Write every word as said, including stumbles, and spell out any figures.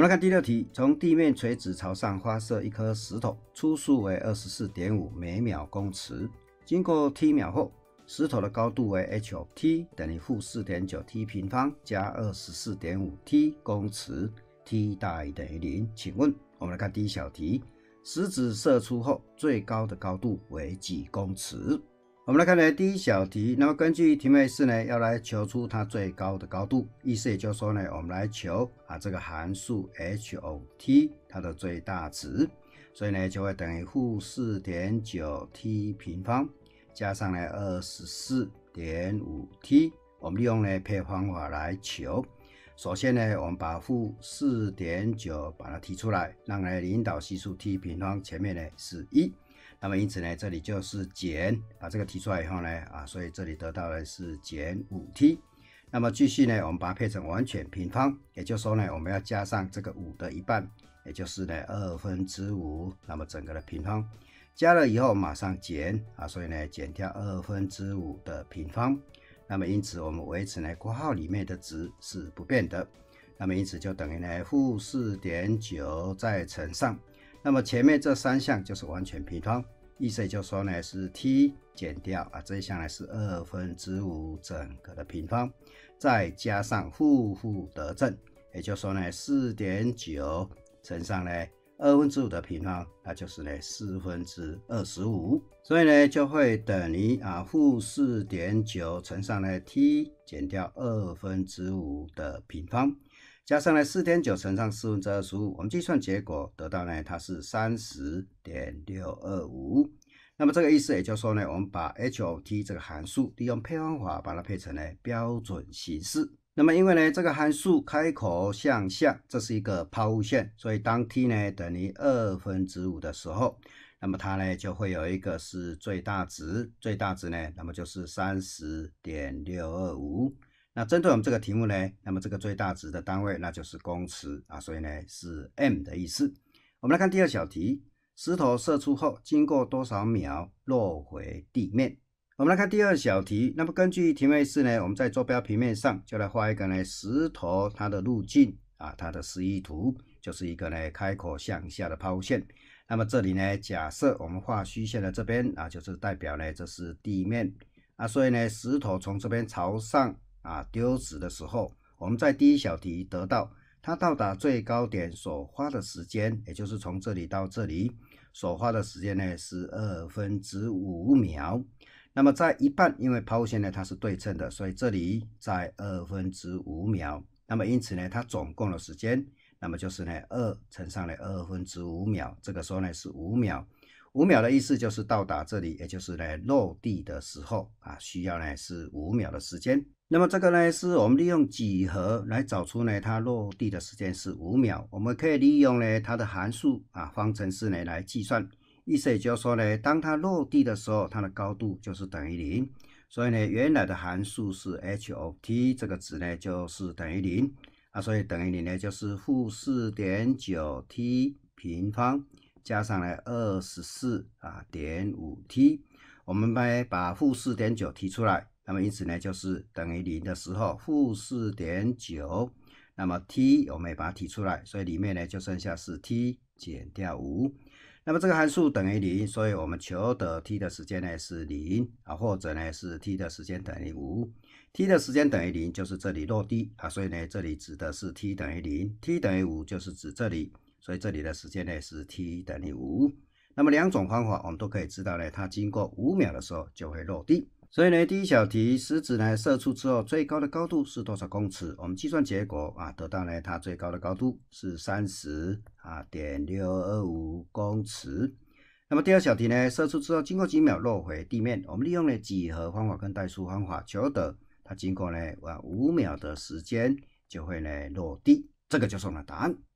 们来看第六题，从地面垂直朝上发射一颗石头，初速为 二十四点五 每秒公尺，经过 t 秒后，石头的高度为 h of t 等于负 四点九 t 平方加 二十四点五 t 公尺 ，t 大于等于零。请问我们来看第一小题，石子射出后最高的高度为几公尺？我们来看呢第一小题，那么根据题目是呢，要来求出它最高的高度，意思也就是说呢，我们来求啊这个函数 h of t 它的最大值，所以呢就会等于负 四点九 t 平方加上呢 二十四点五 t， 我们利用呢配方法来求。首先呢，我们把负 四点九 把它提出来，让呢引导系数 t 平方前面呢是一。那么因此呢，这里就是减，把这个提出来以后呢，啊，所以这里得到的是减 五 t。那么继续呢，我们把它配成完全平方，也就是说呢，我们要加上这个五的一半，也就是呢二分之五，那么整个的平方加了以后马上减啊，所以呢减掉二分之五的平方。那么因此我们维持呢括号里面的值是不变的。那么因此就等于呢负 四点九 再乘上。那么前面这三项就是完全平方，意思也就是说呢是 t 减掉啊这一项呢是二分之五整个的平方，再加上负负得正，也就是说呢 四点九 乘上呢二分之五的平方，那就是呢四分之二十五，所以呢就会等于啊负 四点九 乘上呢 t 减掉二分之五的平方。加上呢 四点九 乘上四分之二十五，我们计算结果得到呢它是 三十点六二五。那么这个意思也就是说呢，我们把 h of t 这个函数利用配方法把它配成呢标准形式。那么因为呢这个函数开口向下，这是一个抛物线，所以当 t 呢等于二分之五的时候，那么它呢就会有一个是最大值，最大值呢那么就是 三十点六二五。那针对我们这个题目呢，那么这个最大值的单位那就是公尺啊，所以呢是 m 的意思。我们来看第二小题，石头射出后经过多少秒落回地面？我们来看第二小题，那么根据题目是呢，我们在坐标平面上就来画一个呢石头它的路径啊，它的示意图就是一个呢开口向下的抛物线。那么这里呢，假设我们画虚线的这边啊，就是代表呢这是地面啊，所以呢石头从这边朝上啊，丢掷的时候，我们在第一小题得到它到达最高点所花的时间，也就是从这里到这里所花的时间呢是二分之五秒。那么在一半，因为抛物线呢它是对称的，所以这里在二分之五秒。那么因此呢，它总共的时间，那么就是呢二乘上了二分之五秒，这个时候呢是五秒。五秒的意思就是到达这里，也就是呢落地的时候啊，需要呢是五秒的时间。那么这个呢是我们利用几何来找出呢它落地的时间是五秒，我们可以利用呢它的函数啊方程式呢来计算。意思也就是说呢，当它落地的时候，它的高度就是等于零，所以呢原来的函数是 h of t 这个值呢就是等于零啊，所以等于零呢就是负 四点九 t 平方加上呢二十四点五 t， 我们呢把负 四点九 提出来，那么因此呢就是等于零的时候负 四点九， 那么 t 我们也把它提出来，所以里面呢就剩下是 t 减掉五。那么这个函数等于零，所以我们求得 t 的时间呢是零啊，或者呢是 t 的时间等于五。t 的时间等于零就是这里落地啊，所以呢这里指的是 t 等于零 ，t 等于五就是指这里，所以这里的时间呢是 t 等于五。那么两种方法我们都可以知道呢，它经过五秒的时候就会落地。所以呢，第一小题，石子呢射出之后最高的高度是多少公尺？我们计算结果啊，得到呢它最高的高度是 三十点六二五 公尺。那么第二小题呢，射出之后经过几秒落回地面，我们利用了几何方法跟代数方法求得它经过呢五秒的时间就会呢落地，这个就是我们的答案。